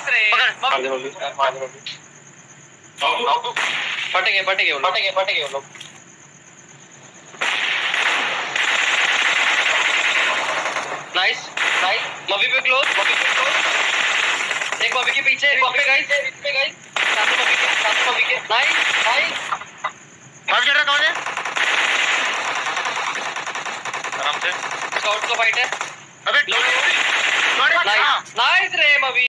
रे फटेंगे वो लोग। नाइस मवी पे क्लोज। एक मवी के पीछे पे गाइस सामने मवी के नाइस भाग चल रहा कौन है आराम से स्काउट को फाइट है। अबे नाइस रे मवी।